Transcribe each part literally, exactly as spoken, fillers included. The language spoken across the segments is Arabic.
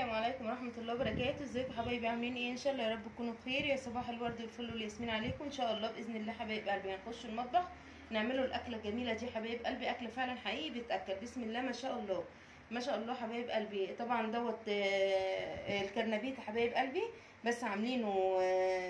السلام عليكم ورحمه الله وبركاته. ازيكم حبايبي؟ عاملين ايه؟ ان شاء الله يا رب تكونوا بخير. يا صباح الورد والفل والياسمين عليكم ان شاء الله باذن الله. حبايب قلبي هنخش المطبخ نعملوا الاكله الجميله دي حبايب قلبي، اكل فعلا حقيقي بيتاكل. بسم الله ما شاء الله ما شاء الله حبايب قلبي. طبعا دوت الكرنبيت حبايب قلبي، بس عاملينه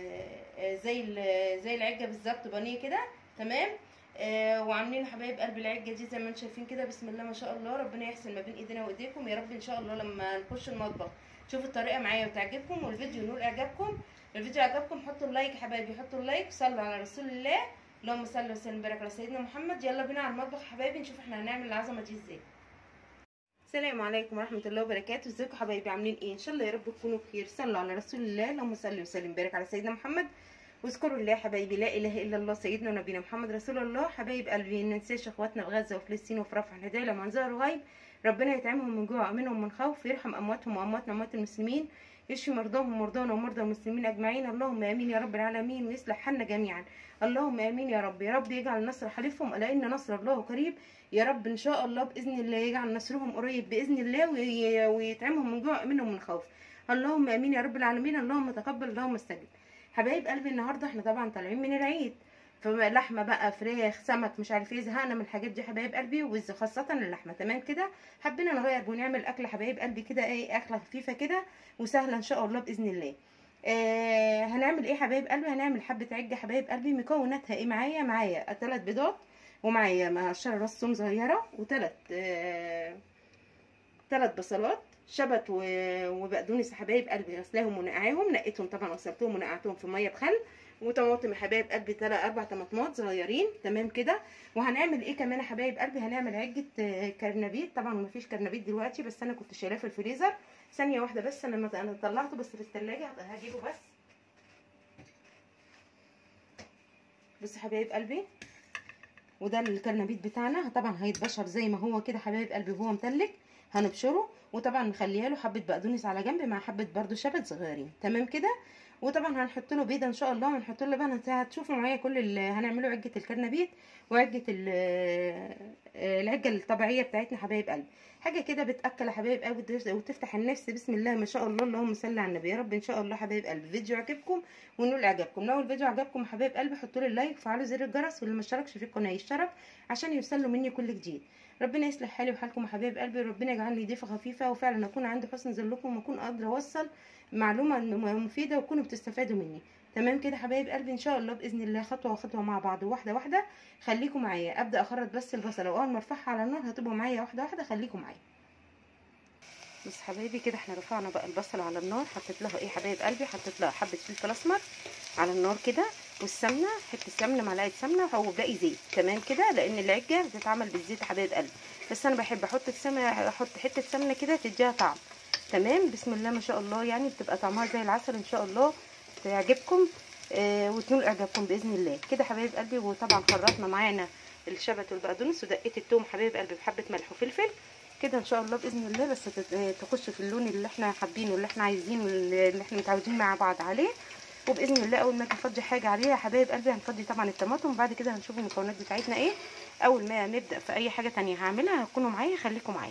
زي زي العجه بالظبط، بانيه كده تمام. آه وعاملين حبايب قلب العجه دي زي ما انتم شايفين كده. بسم الله ما شاء الله، ربنا يحسن ما بين ايدينا وايديكم يا رب ان شاء الله. لما نخش المطبخ تشوفوا الطريقه معايا وتعجبكم والفيديو ينول اعجابكم. الفيديو عجبكم حطوا اللايك يا حبايبي، حطوا اللايك وصلوا على رسول الله. اللهم صل وسلم وبارك على سيدنا محمد. يلا بينا على المطبخ يا حبايبي نشوف احنا هنعمل العظمه دي ازاي. السلام عليكم ورحمه الله وبركاته. ازيكم حبايبي؟ عاملين ايه؟ ان شاء الله يا رب تكونوا بخير. صلوا على رسول الله. اللهم صل وسلم وبارك على سيدنا محمد. واذكروا الله حبايبي، لا اله الا الله سيدنا ونبينا محمد رسول الله. حبايب قلبي ما ننساش اخواتنا في غزه وفلسطين وفي رفح الهدايه لما انظروا غيب. ربنا يطعمهم من جوع وامنهم من خوف، يرحم امواتهم وامواتنا اموات المسلمين، يشفي مرضاهم ومرضانا ومرضى المسلمين اجمعين. اللهم امين يا رب العالمين، ويصلح حالنا جميعا. اللهم امين يا رب. يا رب يجعل النصر حليفهم، الا ان نصر الله قريب. يا رب ان شاء الله باذن الله يجعل نصرهم قريب باذن الله، ويطعمهم من جوع وامنهم من خوف. اللهم امين يا رب العالمين. اللهم تقبل اللهم استجب. حبايب قلبي النهارده احنا طبعا طالعين من العيد، فلحمه بقى فراخ سمك مش عارف ايه، زهقنا من الحاجات دي حبايب قلبي، وخاصه اللحمه تمام كده. حبينا نغير ونعمل اكله حبايب قلبي كده، ايه اكله خفيفه كده وسهله ان شاء الله باذن الله. آه هنعمل ايه حبايب قلبي؟ هنعمل حبه عجه حبايب قلبي. مكوناتها ايه معايا؟ معايا ثلاث بيضات، ومعايا مقشره راس ثوم صغيره، وثلاث آه ثلاث بصلات شبت وبقدونس حبايب قلبي، غسلاهم ونقعاهم، نقيتهم طبعا غسلتهم ونقعتهم في ميه بخل، وطماطم حبايب قلبي ثلاث اربع طماطمات صغيرين تمام كده. وهنعمل ايه كمان حبايب قلبي؟ هنعمل عجه كرنبيت. طبعا مفيش كرنبيت دلوقتي، بس انا كنت شايلاه في الفريزر. ثانيه واحده بس، انا انا طلعته بس في الثلاجه، هجيبه بس. بصوا حبايب قلبي، وده الكرنبيت بتاعنا. طبعا هيتبشر زي ما هو كده حبايب قلبي وهو متلج، هنبشره. وطبعا نخليها له حبه بقدونس على جنب مع حبه برده شبت صغيرين تمام كده. وطبعا هنحط له بيضه ان شاء الله، وهنحط له لبن. هتشوفوا معايا كل اللي هنعمله عجه الكرنبيت وعجه العجه الطبيعيه بتاعتنا حبايب قلبي. حاجه كده بتاكل حبايب قلبي وتفتح النفس. بسم الله ما شاء الله، اللهم صل على النبي. يا رب ان شاء الله حبايب قلبي فيديو يعجبكم ونقول اعجابكم. لو الفيديو عجبكم حبايب قلبي حطوا لي اللايك وفعلوا زر الجرس، واللي ما اشتركش في القناه يشترك عشان يوصل مني كل جديد. ربنا يصلح حالي وحالكم يا حبايب قلبي، ربنا يجعلني ضيفه خفيفه وفعلا اكون عندي حسن ظنكم، واكون قادره اوصل معلومه مفيده وتكونوا بتستفادوا مني تمام كده حبايب قلبي. ان شاء الله باذن الله خطوه خطوه مع بعض وواحده واحده. خليكم معايا. ابدا اخرط بس البصله، واول ما ارفعها على النار هتبقوا معايا واحده واحده. خليكم معايا. بس حبايبي كده احنا رفعنا بقى البصله على النار. حطيت لها ايه حبايب قلبي؟ حطيت لها حبه فلفل اسمر على النار كده، والسمنه حته سمنه معلقه سمنه وباقي زيت تمام كده، لان العجه بتتعمل بالزيت حبايب قلبي، بس انا بحب احط السمنه، احط حته سمنه كده تديها طعم تمام. بسم الله ما شاء الله، يعني بتبقى طعمها زي العسل. ان شاء الله تعجبكم آه وتنول اعجابكم باذن الله كده حبايب قلبي. وطبعا خرطنا معانا الشبت والبقدونس، ودقيت التوم حبايب قلبي بحبه ملح وفلفل كده ان شاء الله باذن الله، بس تخش في اللون اللي احنا حابينه واللي احنا عايزينه اللي احنا متعودين مع بعض عليه. وباذن الله اول ما نفضي حاجه عليها يا حبايب قلبي هنفضي طبعا الطماطم، وبعد كده هنشوف المكونات بتاعتنا ايه. اول ما نبدا في اي حاجه تانية هعملها هتكونوا معايا، خليكم معايا.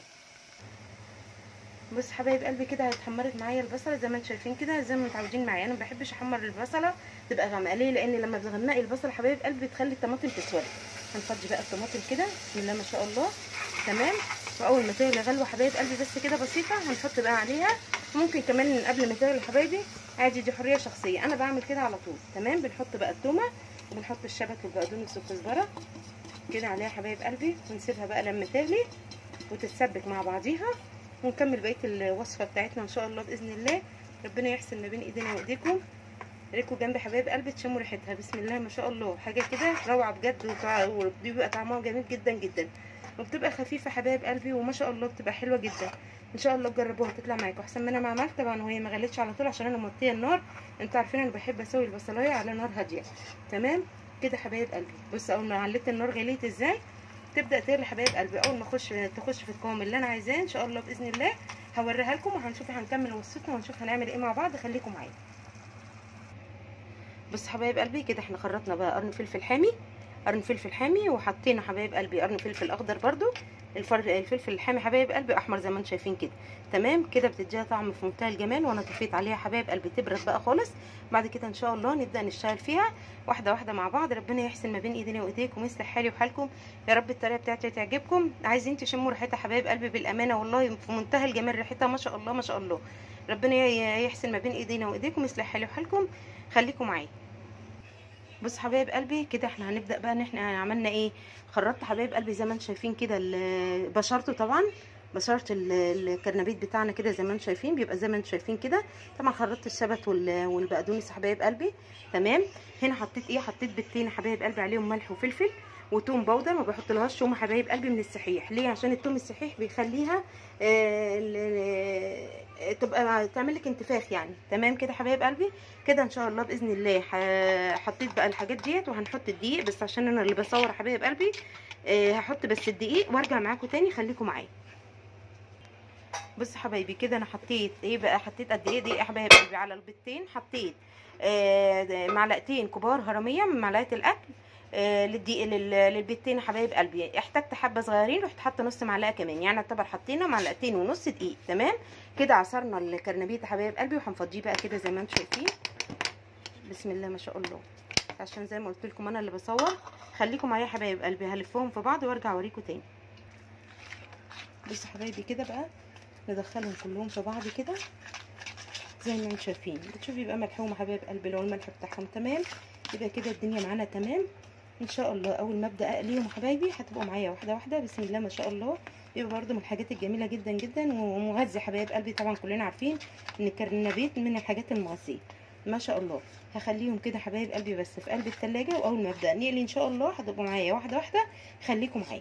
بص حبايب قلبي كده اتحمرت معايا البصله زي ما انتم شايفين كده، زي ما متعودين معايا. انا ما بحبش احمر البصله تبقى غامقه، ليه؟ لان لما بتغمقي البصله حبايب قلبي بتخلي الطماطم تسود. هنفضي بقى الطماطم كده بسم الله ما شاء الله تمام. واول ما تغلي غلوه حبايب قلبي بس كده بسيطه هنحط بقى عليها، ممكن كمان قبل ما تغلي حبايبي عادي، دي حريه شخصيه، انا بعمل كده على طول تمام. بنحط بقى التومه وبنحط الشبت والبقدونس والكزبره كده عليها حبايب قلبي، ونسيبها بقى لما تغلي وتتسبك مع بعضيها، ونكمل بقيه الوصفه بتاعتنا ان شاء الله باذن الله. ربنا يحسن ما بين ايدينا وايديكم. ريكوا جنب حبايب قلبي تشموا ريحتها. بسم الله ما شاء الله، حاجه كده روعه بجد، وبيبقى طعمها جميل جدا جدا، وبتبقى خفيفه حبايب قلبي وما شاء الله بتبقى حلوه جدا. ان شاء الله تجربوها تطلع معاكم احسن ما انا ما عملت. طبعا وهي ما غلتش على طول عشان انا موطيه النار، انتوا عارفين انا بحب اسوي البصلايه على نار هاديه تمام كده حبايب قلبي. بص اول ما عليت النار غليت ازاي، تبدا تغلي حبايب قلبي. اول ما اخش تخش في القوام اللي انا عايزاه ان شاء الله باذن الله هوريها لكم، وهنشوف هنكمل وصفتنا ونشوف هنعمل ايه مع بعض. خليكم معايا. بص حبايب قلبي كده احنا خرطنا بقى قرن فلفل حامي، قرن فلفل حامي، وحطينا حبايب قلبي قرن فلفل اخضر برده الفلفل الحامي حبايب قلبي احمر زي ما انتم شايفين كده. تمام كده بتديها طعم في منتهى الجمال. وانا طفيت عليها حبايب قلبي تبرد بقى خالص. بعد كده ان شاء الله نبدا نشتغل فيها واحده واحده مع بعض. ربنا يحسن ما بين ايدينا وايديكم ويصلح حالي وحالكم يا رب. الطريقه بتاعتي تعجبكم. عايزين تشموا ريحتها حبايب قلبي بالامانه والله في منتهى الجمال، ريحتها ما شاء الله ما شاء الله. ربنا يحسن ما بين ايدينا وايديكم ويصلح حالي وحالكم. خليكم معايا. بص حبايب قلبي كده احنا هنبدا بقى ان احنا عملنا ايه. خرطت حبايب قلبي زي ما انتم شايفين كده، بشرته طبعا بشرت الكرنبيت بتاعنا كده زي ما انتم شايفين، بيبقى زي ما انتم شايفين كده. طبعا خرطت الشبت والبقدونس حبايب قلبي. تمام. هنا حطيت ايه، حطيت بيضتين حبايب قلبي عليهم ملح وفلفل وتوم باودر. ما بحطلهاش توم حبايب قلبي من الصحيح. ليه؟ عشان التوم الصحيح بيخليها آه تبقى تعمل لك انتفاخ يعني. تمام كده حبايب قلبي. كده ان شاء الله باذن الله حطيت بقى الحاجات ديت وهنحط الدقيق بس عشان انا اللي بصور حبايب قلبي. آه هحط بس الدقيق وارجع معاكم تاني. خليكم معايا. بص حبايبي كده انا حطيت ايه بقى، حطيت قد ايه دقيق يا حبايب قلبي على البيضتين. حطيت آه معلقتين كبار هرميه من معلقه الاكل آه للدقيق للبيضتين حبايب قلبي. احتجت حبه صغيرين رحت حاطه نص معلقه كمان، يعني اعتبر حطينا معلقتين ونص دقيق. تمام كده عصرنا الكرنبيت حبايب قلبي وهنفضيه بقى كده زي ما انتم شايفين. بسم الله ما شاء الله. عشان زي ما قلت لكم انا اللي بصور. خليكم معايا حبايب قلبي، هلفهم في بعض وارجع اوريكم تاني. بصوا حبايبي كده بقى ندخلهم كلهم في بعض كده زي ما انتم شايفين. بتشوفي بقى ملحوم حبايب قلبي لو الملح بتاعهم تمام يبقى كده الدنيا معانا تمام ان شاء الله. اول ما ابدا اقليهم حبايبي هتبقوا معايا واحده واحده. بسم الله ما شاء الله. يبقى برده من الحاجات الجميله جدا جدا ومغذي حبايب قلبي. طبعا كلنا عارفين ان الكرنبيت من الحاجات المغذيه ما شاء الله. هخليهم كده حبايب قلبي بس في قلب التلاجة، واول ما ابدا نقلي ان شاء الله هتبقوا معايا واحده واحده. خليكم معايا.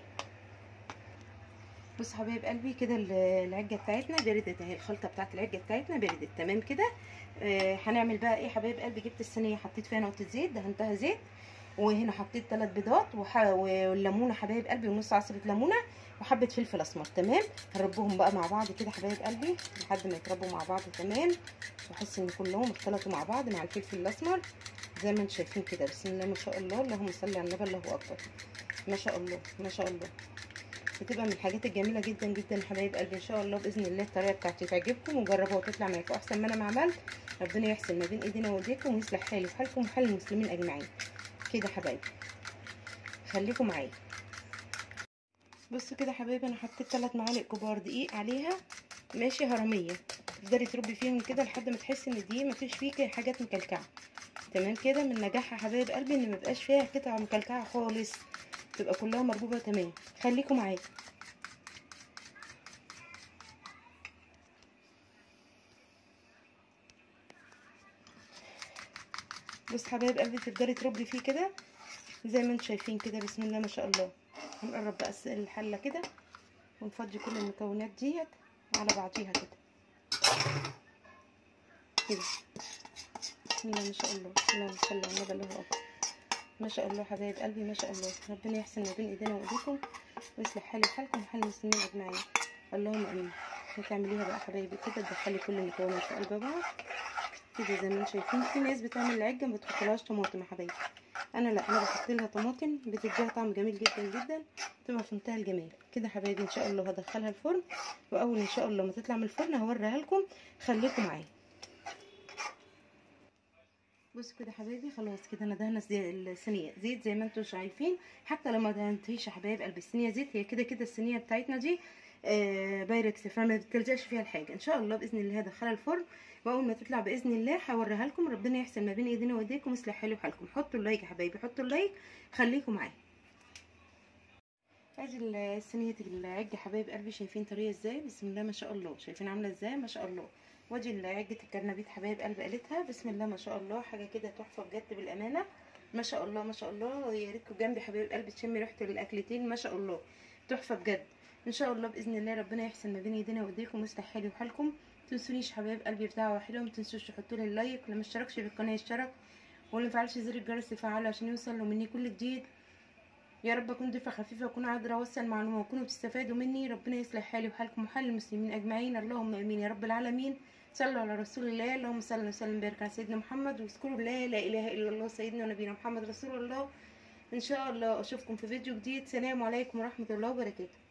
بص حبايب قلبي كده العجه بتاعتنا بردت اهي، الخلطه بتاعت العجه بتاعتنا بردت. تمام كده. آه هنعمل بقى ايه حبايب قلبي. جبت الصينيه حطيت فيها نقطه زيت دهنتها زيت، وهنا حطيت ثلاث بيضات وح... والليمونه حبايب قلبي ونص عصره ليمونه وحبه فلفل اسمر. تمام. هنربهم بقى مع بعض كده حبايب قلبي لحد ما يتربوا مع بعض. تمام. واحس ان كلهم اختلطوا مع بعض مع الفلفل الاسمر زي ما انتم شايفين كده. بسم الله ما شاء الله. اللهم صل على النبي. الله اكبر. ما شاء الله ما شاء الله. بتبقى من الحاجات الجميله جدا جدا حبايب قلبي. ان شاء الله باذن الله الطريقه بتاعتي تعجبكم وجربوها وتطلع معاكم احسن ما انا ما عملت. ربنا يحسن ما بين ايدينا وايديكم ويصلح حالي وحالكم وحال المسلمين اجمعين. كده حبايبي خليكم معايا. بصوا كده حبايبي انا حطيت ثلاث معالق كبار دقيق عليها ماشي هرميه. تقدري تربي فيهم كده لحد ما تحسي ان الدقيق مفيش فيه حاجات مكلكعه. تمام كده. من نجاحها حبايب قلبي ان مبقاش فيها قطع مكلكعه خالص، تبقى كلها مربوبه تمام. خليكم معايا. بص حبايب قلبي تقدري تربي فيه كده زي ما انتم شايفين كده. بسم الله ما شاء الله. هنقرب بقى الحله كده ونفضي كل المكونات ديت على بعضيها كده كده. بسم الله ما شاء الله. اللهم صل على النبي. الله اكبر. ما شاء الله حبايب قلبي ما شاء الله. ربنا يحسن ما بين ايدينا وايديكم ويصلح حالي وحالكم وحال المسلمين اجمعين. اللهم امين. هتعمليها بقى حبايبي كده تدخلي كل المكونات في قلب بعض كده زي ما انتم شايفين. في ناس بتعمل العجه ما بتحطلهاش طماطم يا حبايبي. انا لا، انا بحط لها طماطم بتديها طعم جميل جدا جدا، تبقى في منتهى الجمال كده حبايبي. ان شاء الله هدخلها الفرن واول ان شاء الله ما تطلع من الفرن هوريها لكم. خليكم معايا. بصوا كده حبايبي خلاص كده انا دهنه الصينيه زيت زي ما انتم شايفين. حتى لو ما دهنتيش يا حبايب قلب الصينيه زيت، هي كده كده الصينيه بتاعتنا دي آه بايركس فما بتلزقش فيها الحاجه. ان شاء الله باذن الله هدخلها الفرن واول ما تطلع باذن الله هوريها لكم. ربنا يحسن ما بين ايدينا وايديكم ويصلح حالي وحالكم. حطوا اللايك يا حبايبي، حطوا اللايك. خليكم معايا. ادي الصينيه العجه حبايب قلبي شايفين طريه ازاي. بسم الله ما شاء الله. شايفين عامله ازاي ما شاء الله. وادي عجه الكرنبيت حبايب قلبي قالتها. بسم الله ما شاء الله. حاجه كده تحفه بجد بالامانه. ما شاء الله ما شاء الله. يا ريتكم جنبي حبايب قلبي تشمي ريحه الاكلتين. ما شاء الله تحفه بجد. ان شاء الله باذن الله ربنا يحسن ما بين ايدينا وايديكم ويصلح حالي وحالكم. متنسونيش حبايب قلبي بتاع واحده، ومتنسوش تحطوا لي اللايك، واللي ما اشتركش في القناه يشترك، واللي مفعلش زر الجرس يفعله عشان يوصل له مني كل جديد. يا رب اكون ضيفه خفيفه واكون قادره اوصل معلومه وتكونوا بتستفادوا مني. ربنا يصلح حالي وحالكم وحال المسلمين اجمعين. اللهم امين يا رب العالمين. صلوا على رسول الله. اللهم صل وسلم وبارك على سيدنا محمد، واذكروا الله لا اله الا الله سيدنا ونبينا محمد رسول الله. ان شاء الله اشوفكم في فيديو جديد. سلام عليكم ورحمه الله وبركاته.